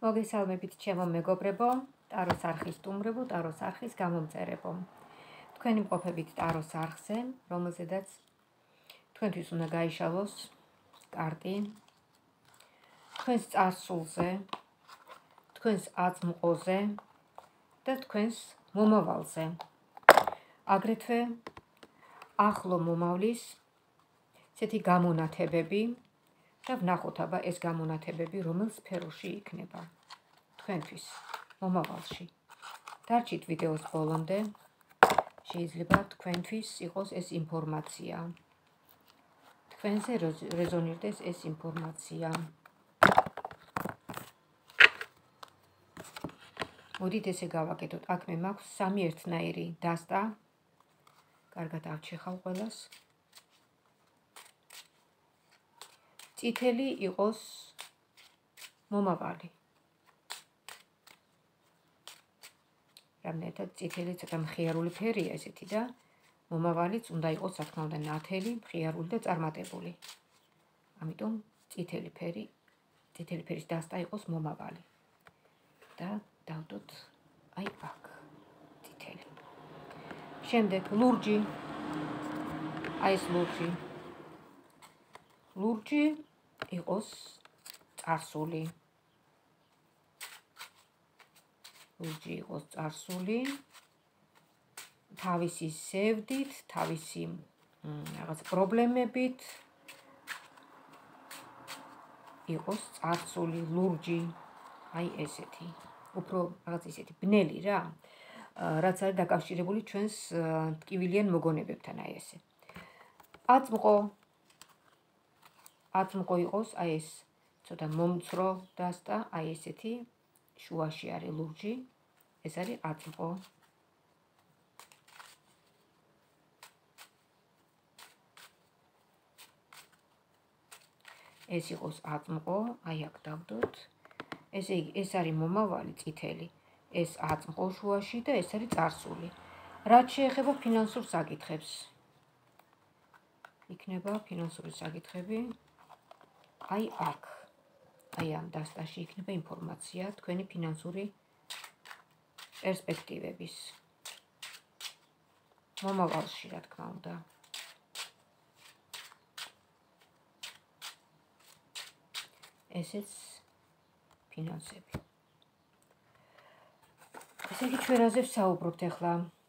მოგესალმებით ჩემო მეგობრებო, ტაროს არხის სტუმრებო, ტაროს არხის გამომწერებო. თქვენი მყოფებით ტაროს არხზე, რომელზედაც თქვენთვის უნდა გაიშალოს კარტი, თქვენს წარსულზე, თქვენს აწმყოზე და თქვენს მომავალზე. აგრეთვე ახლო მომავლის ესეთი გამონათებები და ვნახოთ აბა ეს გამონათებები რომელ სფეროში იქნება თქვენთვის მომავალში. დარჩით ვიდეოს ბოლომდე, შეიძლება თქვენთვის იყოს ეს ინფორმაცია. თქვენზე რეზონირდეს ეს ინფორმაცია. მოდით ესე გავაკეთოთ. აქ მე მაქვს 3 ერთნაირი დასტა. კარგად ავჩეხავ ყველას. წითელი იყოს მომავალი. რამდენადაც წითელი ცოტა მხიარული ფერია ესეთი და მომავალიც უნდა იყოს რა თქმა უნდა ნათელი, მხიარული და წარმატებული. ამიტომ წითელი ფერის დასტა იყოს მომავალი. და დავდოთ აი აქ წითელი. შემდეგ ლურჯი. აი ეს ლურჯი. ლურჯი იყოს წარსული. ლურჯი იყოს წარსული. თავისი სევდით, თავისი რაღაც პრობლემებით იყოს წარსული ლურჯი. აი ესეთი. უფრო რაღაც ისეთი ბნელი რა. რაც არის დაკავშირებული ჩვენს ტკივილიან მოგონებებთან აი ესე. აწმყო იყოს აი ეს ცოტა მომცრო დასტა, აი ესეთი შუაში არის ლურჯი. ეს არის აწმყო. ეს იყოს აწმყო, აი აქ დავდოთ. ესე იგი, ეს არის მომავალი წითელი. ეს აწმყო შუაში და ეს არის წარსული. რაც შეეხება ფინანსურ საკითხებს. იქნება ფინანსური საკითხები. აი აქ. აი ამ დასტაში იქნება ინფორმაცია თქვენი ფინანსური პერსპექტივების. მომავალში, რა თქმა უნდა. ესეც ფინანსები. ესე იგი, ჩვენ რაზე ვსაუბრობთ ახლა?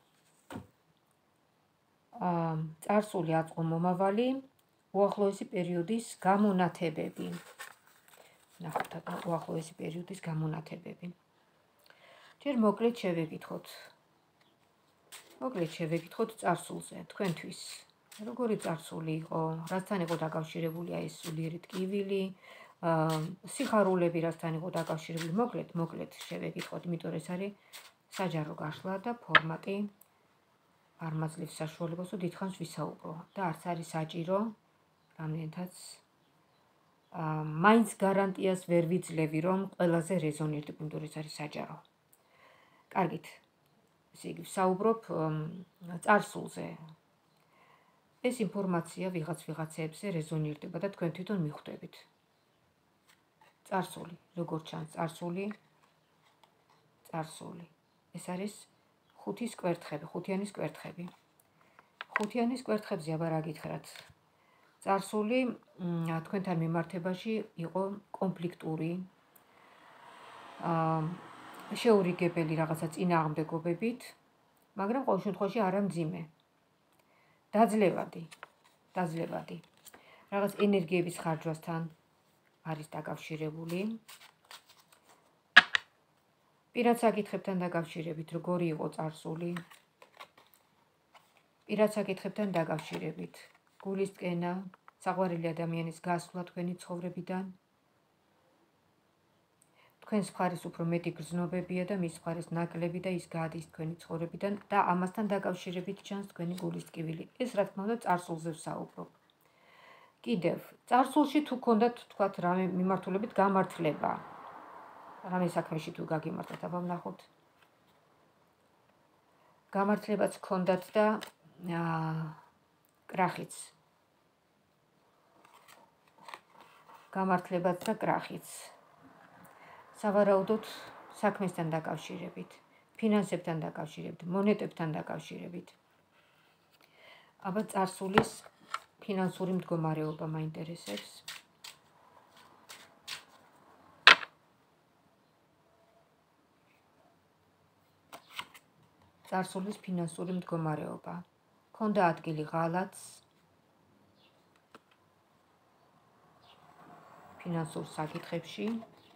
წარსული, აწმყო, მომავალი, უახლოესი პერიოდის გამონათებები. ნახოთ აბა უახლოესი პერიოდის გამონათებები. ჯერ მოკლედ შევეკითხოთ წარსულზე, თქვენთვის. როგორი წარსული იყო, რასთან იყო დაკავშირებული ეს სულიერი ტკივილი, სიხარულები რასთან იყო დაკავშირებული, მოკლედ შევეკითხოთ, იმიტომ ეს არის საჯარო გაშლა და ფორმატი არ მაძლევს საშუალებას, რომ დიდხანს ვისაუბრო და არც არის საჭირო, რამდენადაც მაინც გარანტიას ვერ ვიძლევი, რომ ყველაზე რეზონირდება, იმიტომ ეს არის საჯარო. კარგით. ესე იგი, ვსაუბრობ წარსულზე. ეს ინფორმაცია ვიღაცებზე რეზონირდება და თქვენ თვითონ მიხვდებით. წარსული, როგორც ჩანს, წარსული. ეს არის ხუთიანის კვერთხები. ხუთიანის კვერთხებზე აბა რა გითხრათ? წარსული თქვენთან მიმართებაში იყო კონფლიქტური, შეურიგებელი რაღაცა წინააღმდეგობებით, მაგრამ ყოველ შემთხვევაში არა მძიმე. დაძლევადი. რაღაც ენერგიების ხარჯვასთან არის დაკავშირებული. პირად საკითხებთან დაკავშირებით, როგორი იყო წარსული? პირად საკითხებთან დაკავშირებით, გულისწყენა, საყვარელი ადამიანის გასვლა თქვენი ცხოვრებიდან. თქვენს მხარეს უფრო მეტი გრძნობებია და მის მხარეს ნაკლები და ის გადის თქვენი ცხოვრებიდან და ამასთან დაკავშირებით ჩანს თქვენი გულის ტკივილი. ეს რა თქმა უნდა წარსულზე ვსაუბრობ. კიდევ, წარსულში თუ გქონდათ თქვათ რამე მიმართულებით გამართლება. რამე საქმეში თუ გაგიმართათ, აბა ვნახოთ. გამართლებაც გქონდათ და კრახიც. სავარაუდოდ საქმესთან დაკავშირებით, ფინანსებთან დაკავშირებით, მონეტებთან დაკავშირებით. აბა წარსულის ფინანსური მდგომარეობა მაინტერესებს. წარსულის ფინანსური მდგომარეობა. ქონდა ადგილი ღალატს, ფინანსურ საკითხებში.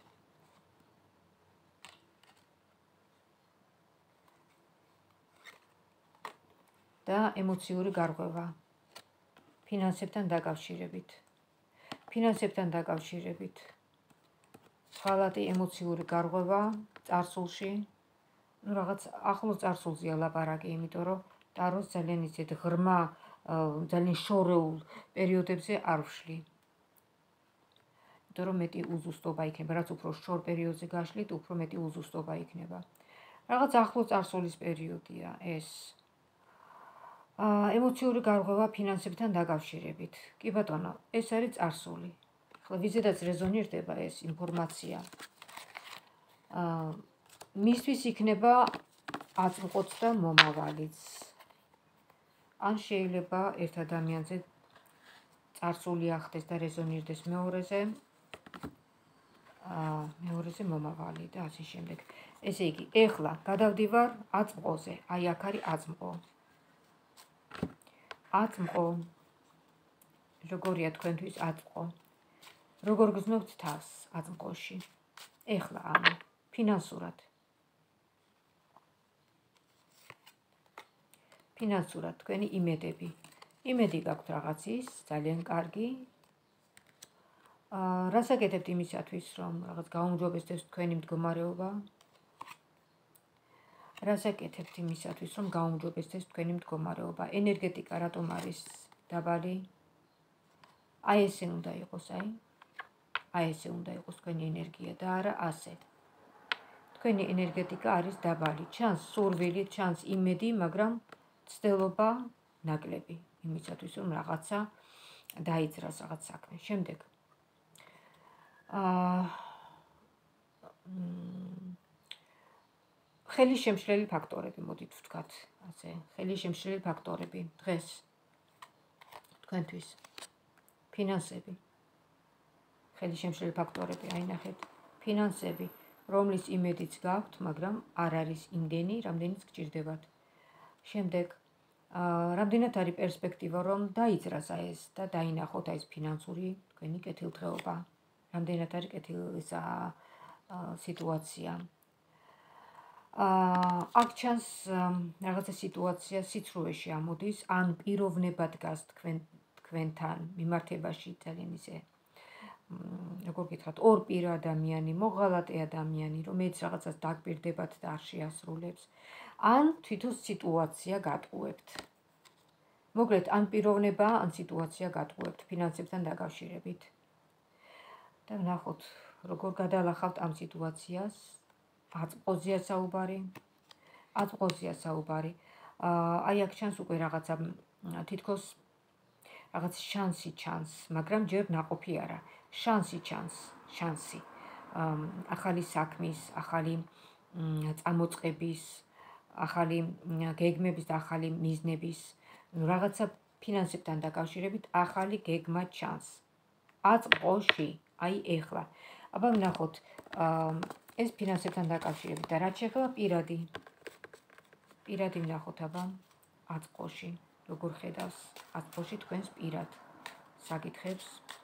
და ემოციური გარღვევა ფინანსებთან დაკავშირებით. ფინანსებთან დაკავშირებით ღალატი, ემოციური გარღვევა წარსულში. რაღაც ახლო წარსულზეა ლაპარაკი, იმიტომ რომ ტაროს ძალიან ისეთ ღრმა, ძალიან შორეულ პერიოდებზე არ ვშლი. იმიტომ რომ მეტი უზუსტობა იქნება, რაც უფრო შორ პერიოდზე გაშლით, უფრო მეტი უზუსტობა იქნება. რაღაც ახლო წარსულის პერიოდია ეს. ემოციური გარღვევა ფინანსებთან დაკავშირებით. კი ბატონო, ეს არის წარსული. ახლა ვიზედაც რეზონირდება ეს ინფორმაცია. მისთვის იქნება აწმყოც და მომავალიც. ან შეიძლება ერთ ადამიანზე წარსული ახდეს და რეზონირდეს მეორეზე მომავალი და ასე შემდეგ. ესე იგი, ეხლა გადავდივარ აწმყოზე. აი აქ არის აწმყო. აწმყო. როგორია თქვენთვის აწმყო? როგორ გრძნობთ თავს აწმყოში? ეხლა ანუ ფინანსურად. ფინანსურად თქვენი იმედები. იმედი გაქვთ რაღაცის, ძალიან კარგი. რას აკეთებთ იმისათვის, რომ რაღაც გაუმჯობესდეს თქვენი მდგომარეობა? რას აკეთებთ იმისათვის, რომ გაუმჯობესდეს თქვენი მდგომარეობა? ენერგეტიკა რატომ არის დაბალი? აი ესე უნდა იყოს, აი ესე უნდა იყოს თქვენი ენერგია და არა ასე. თქვენი ენერგეტიკა არის დაბალი, ჩანს სურვილი, ჩანს იმედი, მაგრამ ცდილობა ნაკლები იმისათვის, რომ რაღაცა დაიძრას რაღაც საქმე. შემდეგ ხელის შემშლელი ფაქტორები, მოდით ვთქვათ, ასე, ხელის შემშლელი ფაქტორები დღეს თქვენთვის. ფინანსები. ხელის შემშლელი ფაქტორები, აი ნახეთ, ფინანსები, რომლის იმედიც გაქვთ, მაგრამ არ არის იმდენი, რამდენიც გჭირდებათ. შემდეგ რამდენად არის პერსპექტივა, რომ დაიძრას ეს და დაინახოთ ეს ფინანსური თქვენი კეთილდღეობა. რამდენად არის კეთილი სიტუაცია. აქ ჩანს რაღაცა სიტუაცია სიცრუეში ამოდის, ან პიროვნება დგას თქვენთან მიმართებაში ძალიან ისე, როგორ გითხრათ, ორპირ ადამიანი, მოღალატე ადამიანი, რომელიც რაღაცას დაგპირდებათ და არ შეასრულებს. ან თვითონ სიტუაცია გატყუებთ. მოკლედ, ან პიროვნება, ან სიტუაცია გატყუებთ ფინანსებთან დაკავშირებით. და ვნახოთ, როგორ გადალახავთ ამ სიტუაციას. აწმყოზია საუბარი. აწმყოზია საუბარი. აი აქ ჩანს უკვე რაღაცა თითქოს რაღაც შანსი ჩანს, მაგრამ ჯერ ნაყოფი არა. შანსი ჩანს, შანსი. ახალი საქმის, ახალი წამოწყების, ახალი გეგმების და ახალი მიზნების, რაღაცა ფინანსებთან დაკავშირებით ახალი გეგმა ჩანს. აწმყოში, აი ეხლა. აბა ვნახოთ, ეს ფინანსებთან დაკავშირებით და რაც შეეხება პირადი. პირადი ვნახოთ აბა აწმყოში, როგორ ხედავს აწმყოში თქვენს პირად საკითხებს.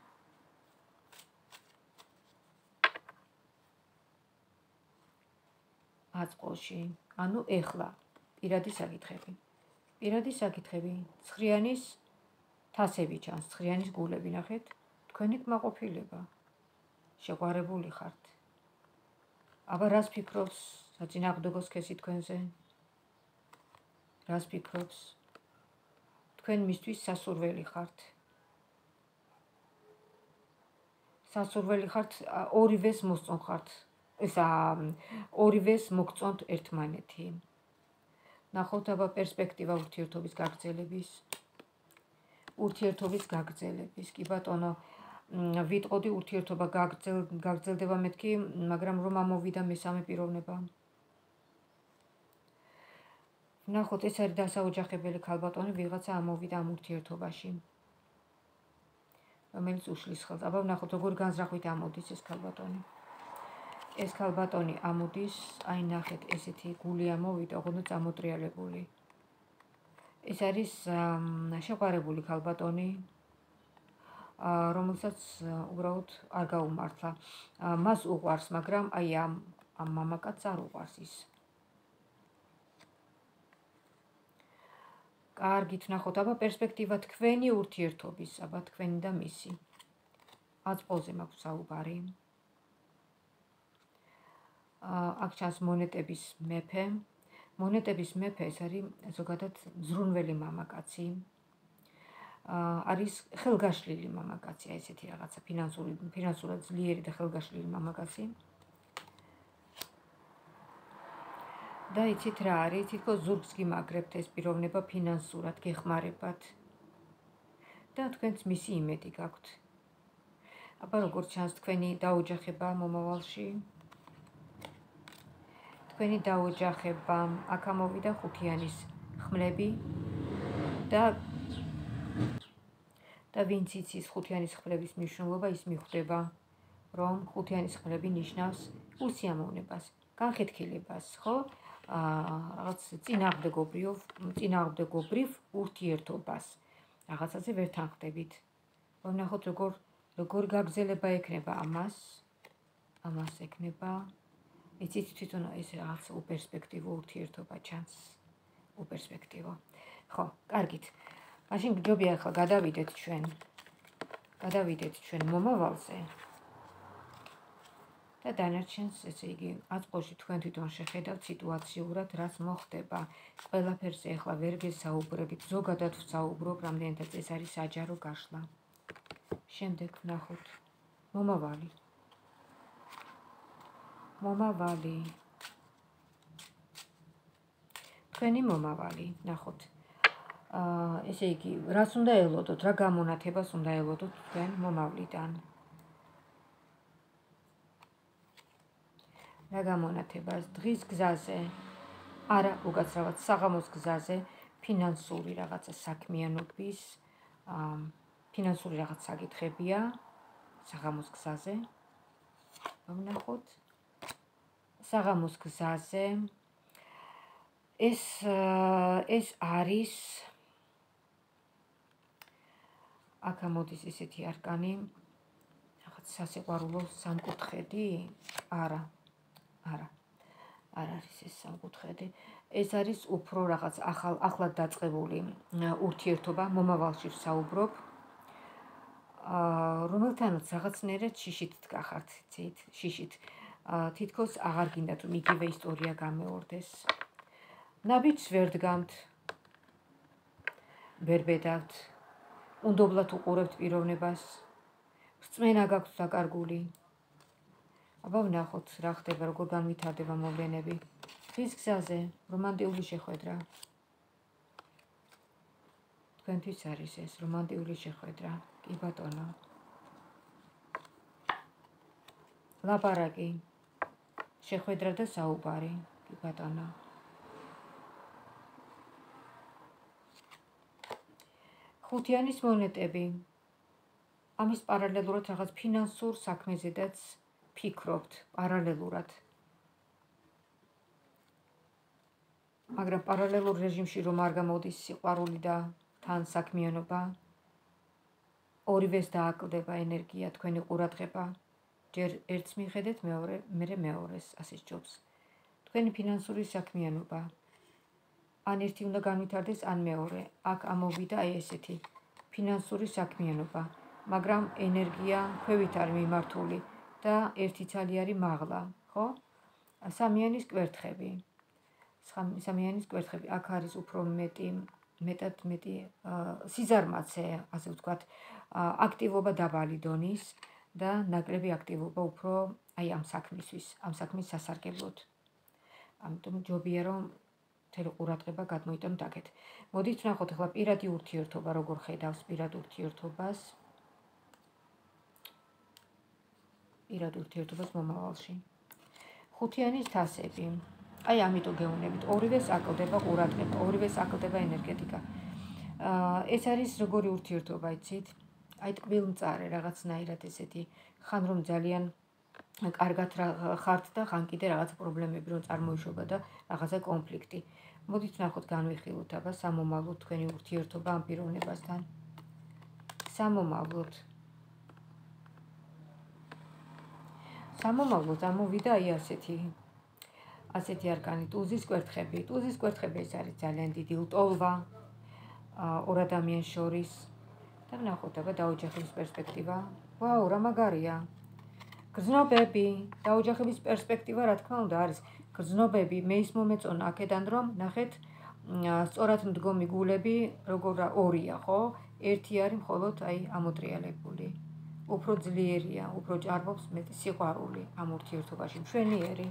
აწმყოში, ანუ ეხლა პირადი საკითხები. პირადი საკითხები, ცხრიანის თასები ჩანს, ცხრიანის გულები, ნახეთ, თქვენი კმაყოფილება. შეყვარებული ხართ. აბა რას ფიქრობს საწინააღმდეგო სქესი თქვენზე? რას ფიქრობს? თქვენ მისთვის სასურველი ხართ. სასურველი ხართ, ორივეს მოსწონ ხართ. ორივეს მოგწონთ ერთმანეთი. ნახოთ აბა პერსპექტივა ურთიერთობის გაგრძელების. კი ბატონო, ვიტყოდი ურთიერთობა გაგრძელდება მეთქი, მაგრამ რომ ამოვიდა მესამე პიროვნება. ვნახოთ, ეს არის დასაოჯახებელი ქალბატონი, ვიღაცა ამოვიდა ამ ურთიერთობაში, რომელიც უშლის ხელს. აბა ვნახოთ, როგორი განზრახვით ამოდის ეს ქალბატონი. ეს ქალბატონი ამოდის, აი ნახეთ, ესეთი გული ამოვიდა, ოღონდ ამოტრიალებული. ეს არის შეყვარებული ქალბატონი, რომელსაც უბრალოდ არ გაუმართლა. მას უყვარს, მაგრამ აი ამ მამაკაცს არ უყვარს ის. კარგით, ნახოთ, აბა პერსპექტივა თქვენი ურთიერთობის, აბა თქვენი და მისი. აწყოლზე მაქვს საუბარი. აქ ჩანს მონეტების მეფე. მონეტების მეფე ეს არის ზოგადად ზრუნველი მამაკაცი. არის ხელგაშლილი მამაკაცი, აი ესეთი რაღაცა ფინანსურად ძლიერი და ხელგაშლილი მამაკაცი. და იცით რა არის, თითქოს ზურგს გიმაგრებთ ეს პიროვნება ფინანსურად გეხმარებათ. და თქვენც მისი იმედი გაქვთ. აბა როგორც ჩანს თქვენი დაოჯახება მომავალში. თქვენი დაოჯახება, აქ ამოვიდა ხუთიანის ხმლები და ვინც იცის ხუთიანის ხმლების მნიშვნელობა, ის მიხვდება, რომ ხუთიანის ხმლები ნიშნავს უსიამოვნებას, განხეთქილებას, ხო? რაღაც წინააღმდეგობრივ ურთიერთობას. რაღაცაზე ვერ თანხდებით. ვნახოთ, როგორ გაგრძელება ექნება ამას ექნება. იცით თვითონ ეს რაღაც უპერსპექტივო ურთიერთობა ჩანს. უპერსპექტივო. ხო, კარგით. მაშინ გჯობია ახლა გადავიდეთ ჩვენ მომავალზე. და დანარჩენს, ესე იგი, აწყოში თქვენ თვითონ შეხედავთ სიტუაციურად, რაც მოხდება. ყველაფერზე ახლა ვერ გესაუბრებით, ზოგადად ვსაუბრობ, რამდენადაც ეს არის საჯარო გაშლა. შემდეგ ვნახოთ მომავალი. თქვენი მომავალი, ნახოთ. ესე იგი, რას უნდა ელოდოთ, რა გამონათებას უნდა ელოდოთ თქვენ მომავლიდან. რა გამონათებას დღის გზაზე, არა უკაცრავად საღამოს გზაზე, ფინანსური რაღაცა საქმიანობის, ფინანსური რაღაც საკითხებია საღამოს გზაზე. ვნახოთ. საღამოს გზაზე ეს არის აქ ამოდის ესეთი არკანი, რაღაც სასიყვარულო სამკუთხედი? არა არის ეს სამკუთხედი. ეს არის უფრო რაღაც ახლად დაწყებული ურთიერთობა, მომავალში ვსაუბრობ. რომელთანაც რაღაცნაირად შიშით დგახართ, იცით, შიშით. თითქოს აღარ გინდათ რომ იგივე ისტორია გამეორდეს. ნაბიჯს ვერ დგამთ, ვერ ბედავთ, უნდობლად უყურებთ პიროვნებას, რწმენა გაქვთ დაკარგული. აბა ვნახოთ რა ხდება, როგორ განვითარდება მოვლენები. დღის გზაზე რომანტიული შეხვედრა. თქვენთვის არის ეს რომანტიული შეხვედრა, კი ბატონო. ლაპარაკი, შეხვედრა და საუბარი, კი ბატონო. ხუთიანის მონეტები. ამის პარალელურად რაღაც ფინანსურ საქმეზედაც ფიქრობთ, პარალელურად. მაგრამ პარალელურ რეჟიმში რომ არ გამოდის სიყვარული და თან საქმიანობა, ორივეს დააკლდება ენერგია, თქვენი ყურადღება. ჯერ ერთს მიხედეთ, მერე მეორეს, ასე სჯობს. თქვენი ფინანსური საქმიანობა. ან ერთი უნდა განვითარდეს, ან მეორე. აქ ამოვიდა აი ესეთი ფინანსური საქმიანობა, მაგრამ ენერგია ქვევით არის მიმართული და ერთი ცალი არის მაღლა, ხო? სამიანის კვერთხები. აქ არის უფრო მეტად სიზარმაცე, ასე ვთქვათ, აქტივობა დაბალი დონის და ნაკლები აქტივობა უფრო აი ამ საქმის სასარგებლოდ. ამიტომ ჯობია რომ მთელი ყურადღება გადმოიტანოთ აქეთ. მოდით ვნახოთ ახლა პირადი ურთიერთობა, როგორ ხედავს პირად ურთიერთობას. პირად ურთიერთობას მომავალში. ხუთიანის თასები. აი ამიტომ გეუბნებით, ორივეს აკლდება ყურადღება, ორივეს აკლდება ენერგეტიკა. ეს არის როგორი ურთიერთობა, იცით? აი ტკბილმწარე რაღაცნაირად ესეთი, ხან რომ ძალიან კარგად ხართ და ხან კიდე რაღაც პრობლემები რომ წარმოიშობა და რაღაცა კონფლიქტი. მოდით ნახოთ განვიხილოთ აბა სამომავლოდ თქვენი ურთიერთობა ამ პიროვნებასთან. სამომავლოდ ამოვიდა აი ასეთი არკანი, ტუზის კვერთხები. ტუზის კვერთხები ეს არის ძალიან დიდი ლტოლვა ორ ადამიანს შორის. და ვნახოთ აბა დაოჯახების პერსპექტივა. ვაუ, რა მაგარია. გრძნობები, დაოჯახების პერსპექტივა რა თქმა უნდა არის. გრძნობები, მე ის მომეწონა აქედან რომ ნახეთ, სწორად მდგომი გულები როგორ ორია, ხო? ერთი არის მხოლოდ აი ამოტრიალებული. უფრო ძლიერია, უფრო ჭარბობს მეტი სიყვარული ამ ურთიერთობაში, მშვენიერი.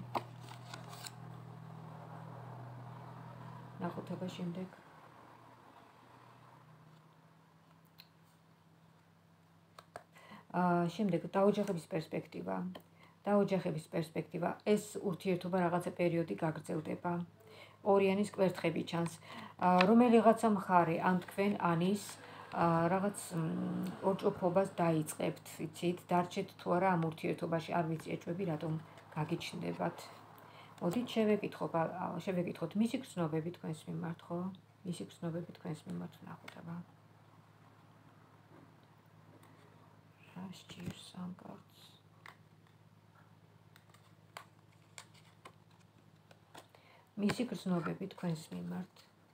ნახოთ აბა შემდეგ. შემდეგ დაოჯახების პერსპექტივა. დაოჯახების პერსპექტივა. ეს ურთიერთობა რაღაცა პერიოდი გაგრძელდება. ორიანის კვერთხები ჩანს. რომელიღაცა მხარე ან თქვენ ანის რაღაც ორჭოფობას დაიწყებთ, იცით, დარჩეთ თუ არა ამ ურთიერთობაში, არ ვიცი ეჭვები რატომ გაგიჩნდებათ. მოდით შევეკითხოთ მისი გრძნობები თქვენს მიმართ, ხო? მისი გრძნობები თქვენს მიმართ ნახოთ აბა. რა სჭირს ამ კარტს? მისი გრძნობები თქვენს მიმართ.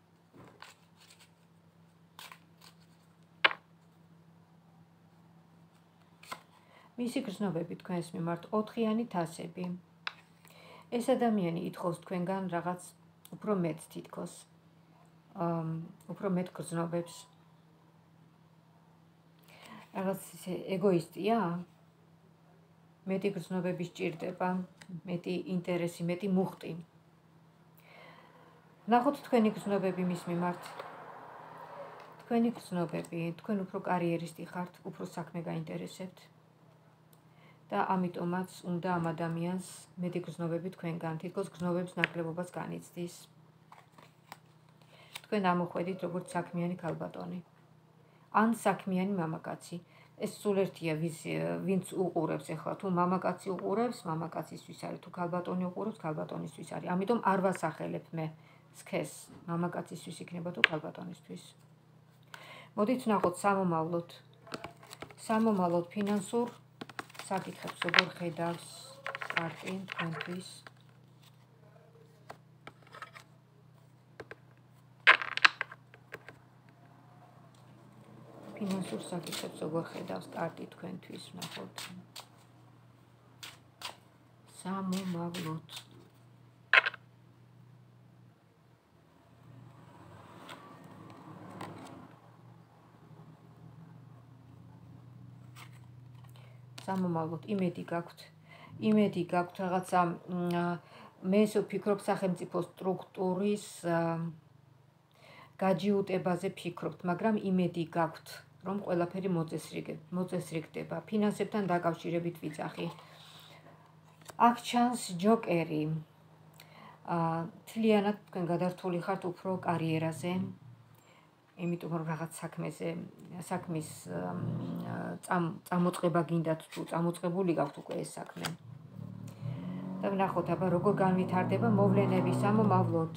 მისი გრძნობები თქვენს მიმართ 4-იანი თასები. ეს ადამიანი ითხოვს თქვენგან რაღაც უფრო მეტ თითქოს. უფრო მეტ გრძნობებს. რაღაც ისე ეგოისტია? მეტი გრძნობები სჭირდება, მეტი ინტერესი, მეტი მუხტი. ნახოთ თქვენი გრძნობები მის მიმართ. თქვენი გრძნობები, თქვენ უფრო კარიერისტი ხართ, უფრო საქმე გაინტერესებთ. და ამიტომაც უნდა ამ ადამიანს მეტი გრძნობები თქვენგან, თითქოს გრძნობების ნაკლებობას განიცდის. თქვენ ამოხვედით როგორც საქმიანი ქალბატონი. ან საქმიანი მამაკაცი. ეს სულ ერთია, ვინც უყურებს ახლა, თუ მამაკაცი უყურებს, მამაკაცისთვის არის, თუ ქალბატონი უყურებს, ქალბატონისთვის არის. ამიტომ არ ვასახელებ მე სქეს, მამაკაცისთვის იქნება თუ ქალბატონისთვის. მოდით ვნახოთ სამომავლოდ ფინანსურ საკითხებს როგორ ხედავს კარტი თქვენთვის. ფინანსურ საკითხებს როგორ ხედავს კარტი თქვენთვის, ვნახოთ. სამომავლოდ. სამომავლოდ იმედი გაქვთ რაღაცა მე ესე ვფიქრობ სახელმწიფო სტრუქტურის გაჯიუტებაზე ფიქრობთ, მაგრამ იმედი გაქვთ რომ ყველაფერი მოწესრიგდება. ფინანსებთან დაკავშირებით ვიძახი. აქ ჩანს ჯოკერი. თლიანად თქვენ გადართული ხართ უფრო კარიერაზე. იმიტომ რომ რაღაც საქმის წამოწყება გინდათ თუ წამოწყებული გაქვთ უკვე ეს საქმე. და ვნახოთ აბა როგორ განვითარდება მოვლენები სამომავლოდ.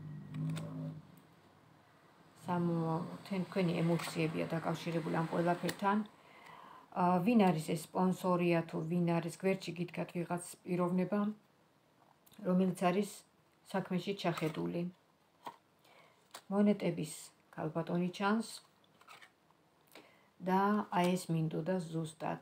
თქვენი ემოციებია დაკავშირებული ამ ყველაფერთან. ვინ არის ეს სპონსორია თუ ვინ არის გვერდში გითხრათ ვიღაც პიროვნება, რომელიც არის საქმეში ჩახედული. მონეტების ქალბატონი ჩანს და აი ეს მინდოდა ზუსტად.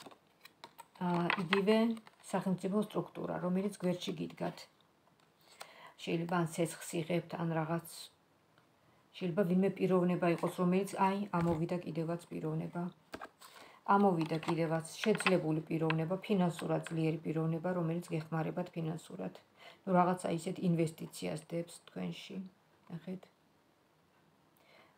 იგივე სახელმწიფო სტრუქტურა, რომელიც გვერდში გიდგათ. შეიძლება ან ცეცხლს იღებთ, ან რაღაც. შეიძლება ვინმე პიროვნება იყოს, რომელიც აი ამოვიდა კიდევაც პიროვნება. ამოვიდა კიდევაც შეძლებული პიროვნება, ფინანსურად ძლიერი პიროვნება, რომელიც გეხმარებათ ფინანსურად. ნუ რაღაცა ისეთ ინვესტიციას დებს თქვენში. ნახეთ.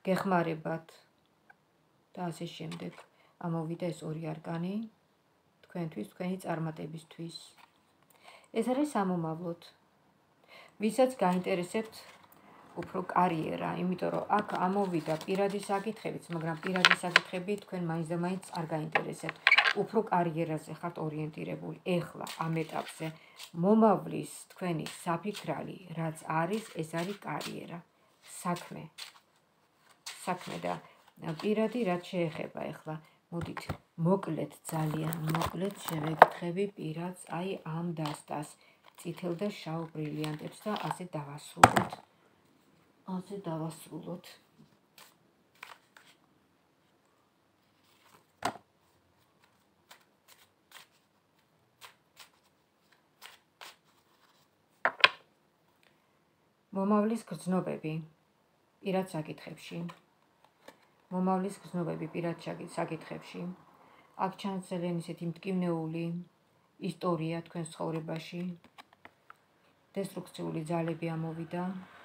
გეხმარებათ და ასე შემდეგ. ამოვიდა ეს ორი არკანი თქვენთვის, თქვენი წარმატებისთვის. ეს არის სამომავლოდ. ვისაც გაინტერესებთ უფრო კარიერა, იმიტომ რომ აქ ამოვიდა პირადი საკითხებიც, მაგრამ პირადი საკითხები თქვენ მაინც და მაინც არ გაინტერესებთ. უფრო კარიერაზე ხართ ორიენტირებული. ეხლა ამ ეტაპზე მომავლის თქვენი საფიქრალი, რაც არის, ეს არის კარიერა, საქმე და პირადი რაც შეეხება ეხლა. მოდით, მოკლედ, ძალიან მოკლედ შევეკითხები პირადს აი ამ დასტას, წითელ და შავ ბრილიანტებს და ასე დავასრულოთ. მომავლის გრძნობები პირად საკითხებში. აქ ჩანს ძალიან ისეთი მტკივნეული ისტორია თქვენს ცხოვრებაში. დესტრუქციული ძალები ამოვიდა.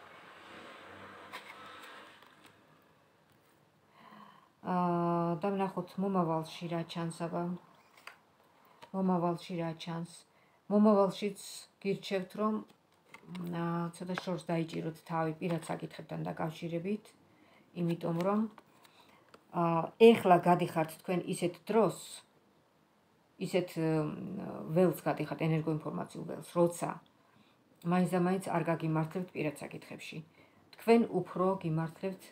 და ვნახოთ მომავალში რა ჩანს აბა. მომავალშიც გირჩევთ რომ ცოტა შორს დაიჭიროთ თავი პირად საკითხებთან დაკავშირებით, იმიტომ რომ ეხლა გადიხართ თქვენ ისეთ დროს, ისეთ ველს გადიხართ, ენერგოინფორმაციულ ველს, როცა მაინც და მაინც არ გაგიმართლებთ პირად საკითხებში. თქვენ უფრო გიმართლებთ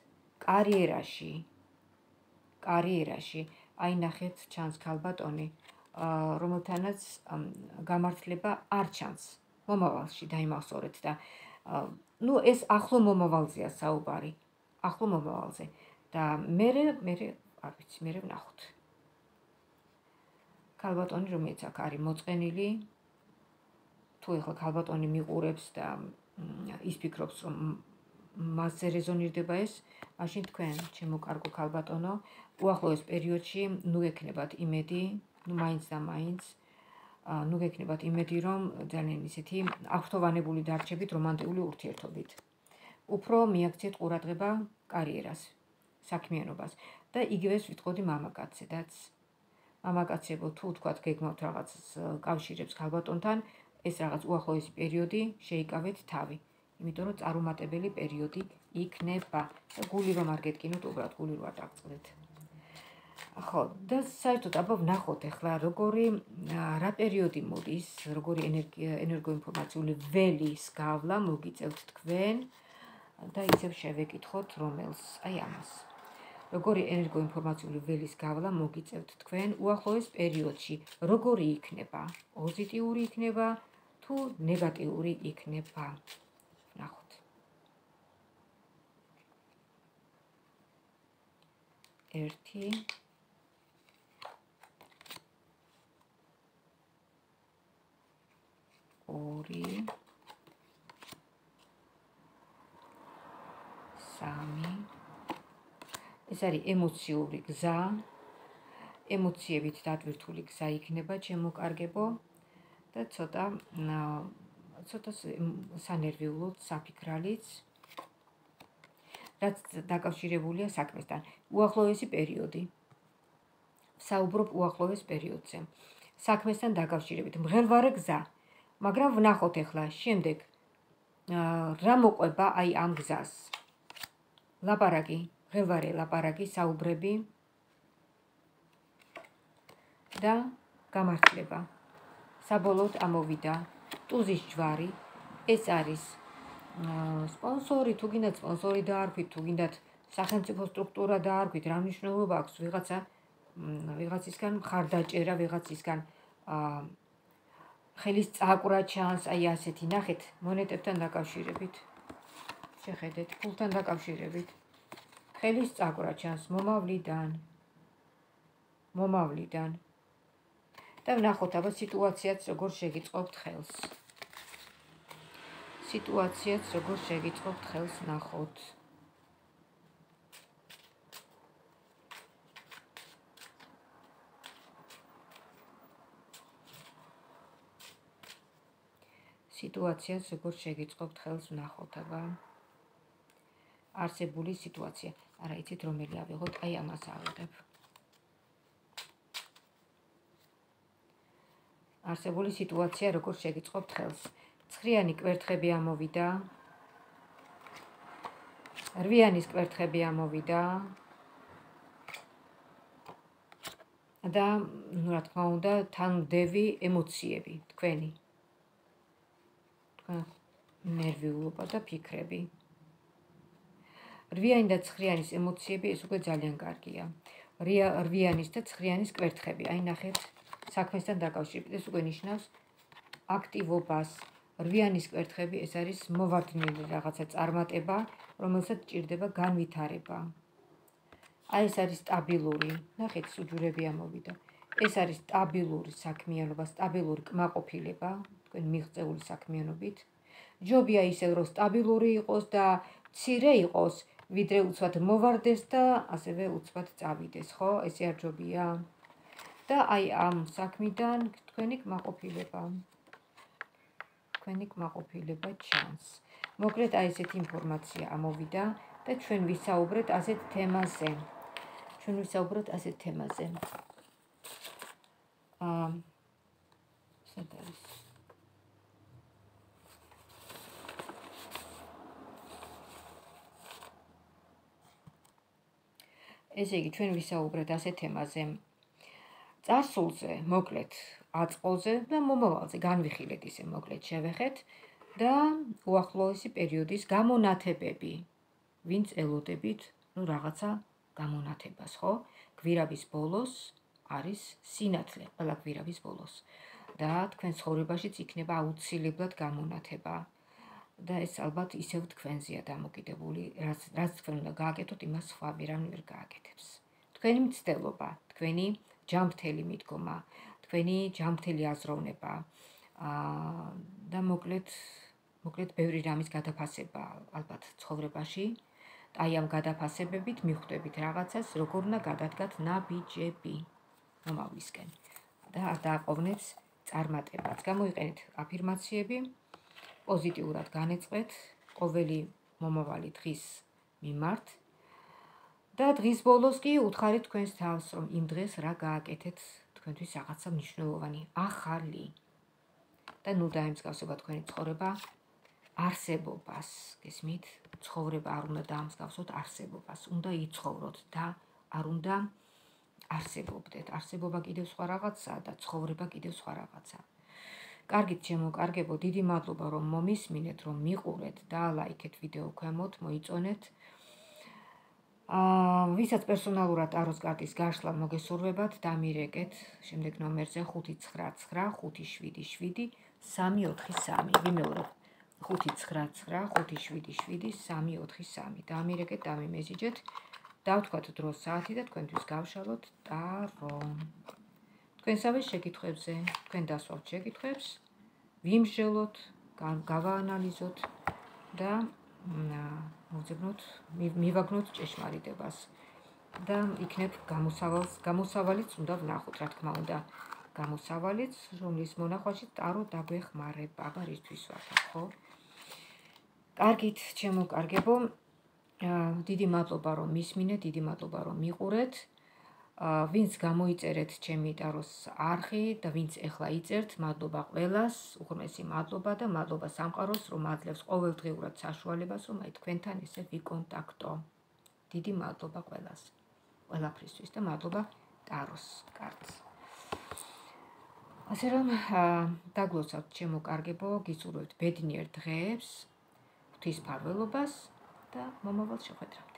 კარიერაში. აი ნახეთ, ჩანს ქალბატონი, რომელთანაც გამართლება არ ჩანს. მომავალში დაიმახსოვრეთ და ეს ახლო მომავალზეა საუბარი, ახლო მომავალზე და მე არ ვიცი, მე ვნახოთ. ქალბატონი, რომელიც აქ არის მოწყენილი, თუ ეხლა ქალბატონი მიყურებს და ის ფიქრობს, რომ მასზე რეზონირდება ეს, მაშინ თქვენ, ჩემო კარგო ქალბატონო, უახლოეს პერიოდში ნუ გექნებათ იმედი, მაინც და მაინც ნუ გექნებათ იმედი, რომ ძალიან ისეთი აღფრთოვანებული დარჩებით რომანტიკული ურთიერთობით. უფრო მიაქციეთ ყურადღება კარიერას, საქმიანობას და იგივეს ვიტყოდი მამაკაცედაც. მამაკაცებო, თუ თქვათ გეგმავთ რაღაც კავშირებს ქალბატონთან, ეს რაღაც უახლოესი პერიოდი შეიკავეთ თავი, იმიტომ რომ წარუმატებელი პერიოდი იქნება. გული რომ არ გეტკინოთ, უბრალოდ გული რომ არ დაგწყდეთ. ხო, და საერთოდ აბა ვნახოთ ახლა რა პერიოდი მოდის, როგორი ენერგოინფორმაციული ველის გავლა მოგიწევთ თქვენ და ისევ შევეკითხოთ რომელს, აი ამას. როგორი ენერგოინფორმაციული ველის გავლა მოგიწევთ თქვენ უახლოეს პერიოდში, როგორი იქნება, პოზიტიური იქნება თუ ნეგატიური იქნება. ვნახოთ. 1 2 3 ეს არის ემოციური გზა, ემოციებით დატვირთული გზა იქნება, ჩემო კარგებო და ცოტა სანერვიულო საფიქრალიც, რაც დაკავშირებულია საქმესთან. უახლოესი პერიოდი. საუბრობ უახლოეს პერიოდზე. საქმესთან დაკავშირებით მღელვარე გზა. მაგრამ ვნახოთ ახლა შემდეგ რა მოყვება აი ამ გზას. ლაპარაკი, მღელვარე ლაპარაკი, საუბრები და გამართლება. საბოლოოდ ამოვიდა ტუზის ჯვარი. ეს არის სპონსორი, თუ გინდათ სპონსორი დაარქვით, თუ გინდათ სახელმწიფო სტრუქტურა დაარქვით, რა მნიშვნელობა აქვს ვიღაცისგან მხარდაჭერა, ვიღაცისგან ხელის წაკვრა ჩანს, აი ასეთი, ნახეთ, მონეტებთან დაკავშირებით. შეხედეთ, ფულთან დაკავშირებით. ხელის წაკვრა ჩანს მომავლიდან. და ვნახოთ აბა სიტუაციაც როგორ შეგიწყობთ ხელს. ნახოთ. სიტუაციაც როგორ შეგიწყობთ ხელს ვნახოთ აბა. არსებული სიტუაცია. არა იცით რომელი ავიღოთ, აი ამას ავიღებ. არსებული სიტუაცია როგორ შეგიწყობთ ხელს. ცხრიანი კვერთხები ამოვიდა. რვიანის კვერთხები ამოვიდა. და, ну, რა თქმა უნდა, თანმდევი ემოციები, თქვენი. თქვენ ნერვიულობა და ფიქრები. რვიანი და ცხრიანის ემოციები ეს უკვე ძალიან კარგია. რვიანის და ცხრიანის კვერთხები, აი ნახეთ, საქმესთან დაკავშირებით, ეს უკვე ნიშნავს აქტივობას. რვიანის კვერთხები ეს არის მოვარდნილი რაღაცა წარმატება, რომელსაც ჭირდება განვითარება. აი ეს არის სტაბილური, ნახეთ, სუჯურები ამოვიდა. ეს არის სტაბილური საქმიანობა, სტაბილური კმაყოფილება, თქვენ მიღწეული საქმიანობით. ჯობია ისევ რომ სტაბილური იყოს და მცირე იყოს, ვიდრე უცბად მოვარდეს და ასევე უცბად წავიდეს, ხო? ესე არ ჯობია. და აი ამ საქმიდან თქვენი კმაყოფილება ჩანს. მოკლედ აი ესეთი ინფორმაცია ამოვიდა და ჩვენ ვისაუბრეთ ასეთ თემაზე. სად არის? ესე იგი, ჩვენ ვისაუბრეთ ასეთ თემაზე. წარსულზე, მოკლედ, აწყალზე და მომავალზე განვიხილეთ ისე მოკლედ შევეხეთ და უახლოესი პერიოდის გამონათებები, ვინც ელოდებით, ну, რაღაცა გამონათებას, ხო? გვირაბის ბოლოს არის სინათლე, ყველა გვირაბის ბოლოს. და თქვენ ცხოვრებაშიც იქნება აუცილებლად გამონათება. და ეს ალბათ ისევ თქვენზეა დამოკიდებული, რაც თქვენ უნდა გააკეთოთ, იმას სხვა ვერავინ ვერ გააკეთებს. თქვენი მცდელობა, თქვენი ჯანმრთელი მიდგომა, თქვენი ჯანმრთელი აზროვნება და მოკლედ ბევრი რამის გადაფასება ალბათ ცხოვრებაში. აი ამ გადაფასებებით მიხვდებით რაღაცას, როგორ უნდა გადადგათ ნაბიჯები მომავლისკენ და არ დააყოვნეთ წარმატებაც. გამოიყენეთ აფირმაციები, პოზიტიურად განეწყეთ ყოველი მომავალი დღის მიმართ და დღის ბოლოს კი უთხარით თქვენს თავს, რომ იმ დღეს რა გააკეთეთ თქვენთვის რაღაცა მნიშვნელოვანი, ახალი და ნუ დაემსგავსება თქვენი ცხოვრება არსებობას. გესმით? ცხოვრება არ უნდა დაამსგავსოთ არსებობას, უნდა იცხოვროთ და არ უნდა არსებობდეთ. არსებობა კიდევ სხვა რაღაცაა და ცხოვრება კიდევ სხვა რაღაცაა. კარგით, შემოკარგებო, დიდი მადლობა რომ მომისმინეთ, რომ მიყურეთ და ლაიქეთ ვიდეო ქვემოთ, მოიწონეთ. ვისაც პერსონალურად ტაროს კარტის გაშლა მოგესურვებათ, დამირეკეთ შემდეგ ნომერზე 599577343. ვიმეორებ 599577343. დამირეკეთ, დამიმესიჯეთ, დავთქვათ დრო საათი და თქვენთვის გავშალოთ ტარო. თქვენსავე შეკითხვებზე, თქვენ დასვავთ შეკითხვებს, ვიმსჯელოთ, გავაანალიზოთ და მივაგნოთ ჭეშმარიტებას და იქნებ გამოსავალიც უნდა ვნახოთ, რა თქმა უნდა, გამოსავალიც, რომლის მონახვაში ტარო დაგვეხმარება, აღარ ისთვის ვართ, ხო? კარგით, შემოკარგებო, დიდი მადლობა რომ მისმინეთ, დიდი მადლობა რომ მიყურეთ. ვინც გამოიწერეთ ჩემი ტაროს არხი და ვინც ეხლა იწერთ, მადლობა ყველას, უღრმესი მადლობა და მადლობა სამყაროს, რომ აძლევს ყოველდღიურად საშუალებას, რომ აი თქვენთან ესე ვიკონტაქტო. დიდი მადლობა ყველას, ყველაფრისთვის და მადლობა ტაროს კარტს. ასე რომ დაგლოცავთ შემოკარგებო, გისურვებთ ბედნიერ დღეებს, ღვთისმფარველობას და მომავალ შეხვედრამდე.